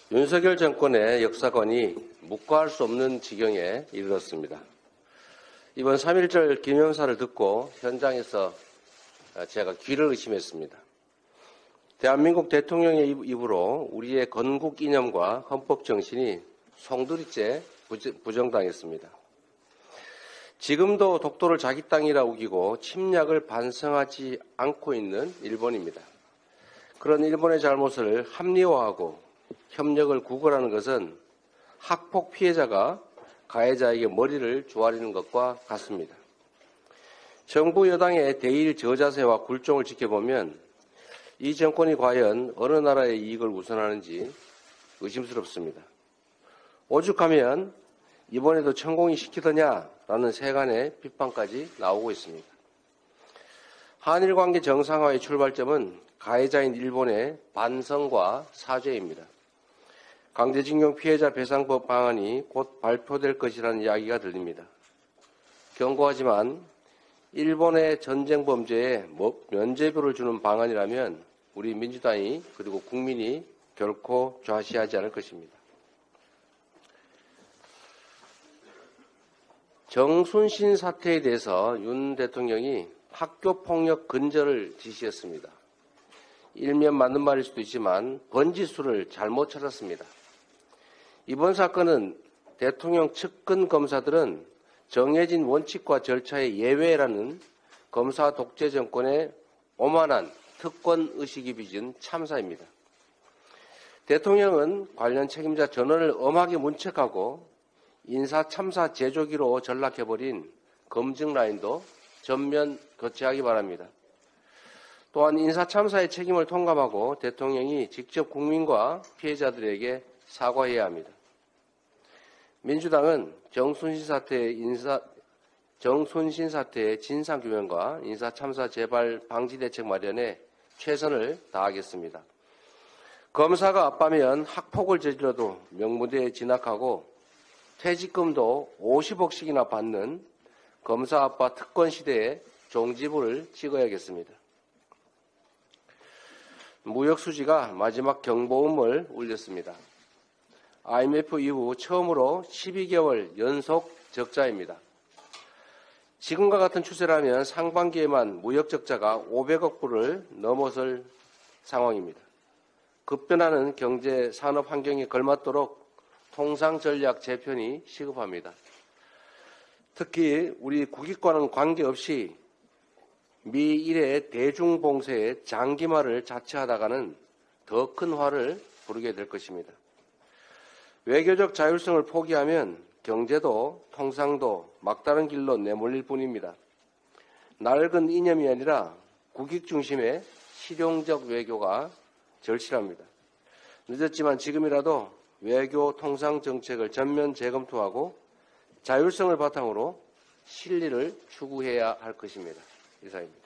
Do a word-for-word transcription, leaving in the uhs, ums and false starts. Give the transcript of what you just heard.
윤석열 정권의 역사관이 묵과할 수 없는 지경에 이르렀습니다. 이번 삼일절 기념사를 듣고 현장에서 제가 귀를 의심했습니다. 대한민국 대통령의 입으로 우리의 건국 이념과 헌법 정신이 송두리째 부정당했습니다. 지금도 독도를 자기 땅이라 우기고 침략을 반성하지 않고 있는 일본입니다. 그런 일본의 잘못을 합리화하고 협력을 구걸하는 것은 학폭 피해자가 가해자에게 머리를 조아리는 것과 같습니다. 정부 여당의 대일 저자세와 굴종을 지켜보면 이 정권이 과연 어느 나라의 이익을 우선하는지 의심스럽습니다. 오죽하면 이번에도 천공이 시키더냐라는 세간의 비판까지 나오고 있습니다. 한일 관계 정상화의 출발점은 가해자인 일본의 반성과 사죄입니다. 강제징용 피해자 배상법 방안이 곧 발표될 것이라는 이야기가 들립니다. 경고하지만 일본의 전쟁 범죄에 면죄부를 주는 방안이라면 우리 민주당이 그리고 국민이 결코 좌시하지 않을 것입니다. 정순신 사태에 대해서 윤 대통령이 학교폭력 근절을 지시했습니다. 일면 맞는 말일 수도 있지만 번지수를 잘못 찾았습니다. 이번 사건은 대통령 측근 검사들은 정해진 원칙과 절차의 예외라는 검사 독재 정권의 오만한 특권 의식이 빚은 참사입니다. 대통령은 관련 책임자 전원을 엄하게 문책하고 인사 참사 제조기로 전락해버린 검증 라인도 전면 교체하기 바랍니다. 또한 인사 참사의 책임을 통감하고 대통령이 직접 국민과 피해자들에게 사과해야 합니다. 민주당은 정순신 사태의 인사 정순신 사태의 진상 규명과 인사 참사 재발 방지 대책 마련에 최선을 다하겠습니다. 검사가 아빠면 학폭을 저질러도 명무대에 진학하고 퇴직금도 오십억씩이나 받는 검사 아빠 특권 시대에 종지부를 찍어야겠습니다. 무역 수지가 마지막 경보음을 울렸습니다. 아이엠에프 이후 처음으로 십이개월 연속 적자입니다. 지금과 같은 추세라면 상반기에만 무역 적자가 오백억 불을 넘어설 상황입니다. 급변하는 경제 산업 환경에 걸맞도록 통상 전략 재편이 시급합니다. 특히 우리 국익과는 관계없이 미일의 대중봉쇄의 장기화를 자처하다가는 더 큰 화를 부르게 될 것입니다. 외교적 자율성을 포기하면 경제도 통상도 막다른 길로 내몰릴 뿐입니다. 낡은 이념이 아니라 국익 중심의 실용적 외교가 절실합니다. 늦었지만 지금이라도 외교 통상 정책을 전면 재검토하고 자율성을 바탕으로 실리를 추구해야 할 것입니다. 이상입니다.